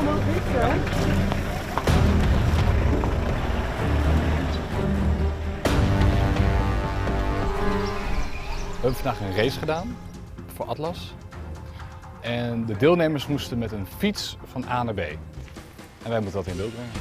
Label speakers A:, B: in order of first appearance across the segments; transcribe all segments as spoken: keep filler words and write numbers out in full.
A: allemaal fietsen.
B: We hebben vandaag een race gedaan voor Atlas. En de deelnemers moesten met een fiets van A naar B. En wij moeten dat in beeld brengen.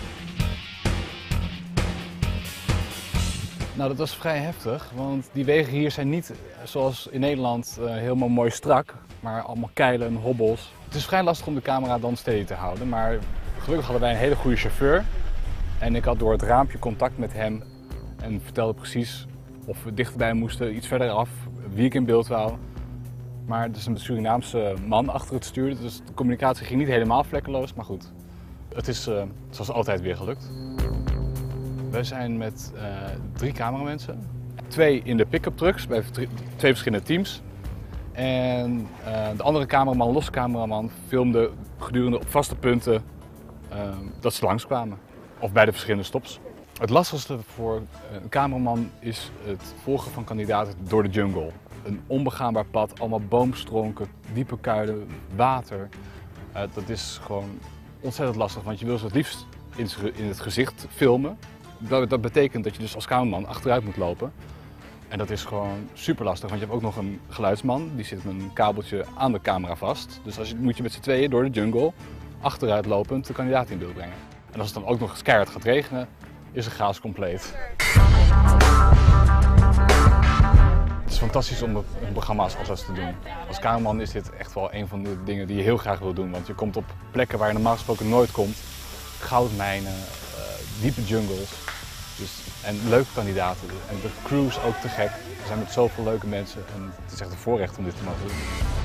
B: Nou, dat was vrij heftig, want die wegen hier zijn niet zoals in Nederland uh, helemaal mooi strak, maar allemaal keilen en hobbels. Het is vrij lastig om de camera dan steady te houden, maar gelukkig hadden wij een hele goede chauffeur. En ik had door het raampje contact met hem en vertelde precies of we dichterbij moesten, iets verder af, wie ik in beeld wou. Maar er is een Surinaamse man achter het stuur, dus de communicatie ging niet helemaal vlekkeloos, maar goed. Het is uh, zoals altijd weer gelukt. We zijn met uh, drie cameramensen. Twee in de pick-up trucks bij twee verschillende teams. En uh, de andere cameraman, losse cameraman, filmde gedurende op vaste punten uh, dat ze langskwamen. Of bij de verschillende stops. Het lastigste voor een cameraman is het volgen van kandidaten door de jungle. Een onbegaanbaar pad, allemaal boomstronken, diepe kuilen, water. Uh, dat is gewoon ontzettend lastig, want je wil ze het liefst in het gezicht filmen. Dat, dat betekent dat je dus als cameraman achteruit moet lopen. En dat is gewoon super lastig, want je hebt ook nog een geluidsman. Die zit met een kabeltje aan de camera vast. Dus als je, moet je met z'n tweeën door de jungle achteruit lopend de kandidaat in beeld brengen. En als het dan ook nog eens keihard gaat regenen, is de chaos compleet. Het is fantastisch om een programma als Atlas te doen. Als cameraman is dit echt wel een van de dingen die je heel graag wil doen. Want je komt op plekken waar je normaal gesproken nooit komt. Goudmijnen, uh, diepe jungles. Dus, en leuke kandidaten. En de crew is ook te gek. We zijn met zoveel leuke mensen en het is echt een voorrecht om dit te mogen doen.